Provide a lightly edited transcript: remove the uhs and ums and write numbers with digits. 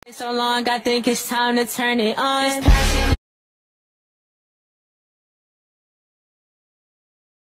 So long, I think it's time to turn it on.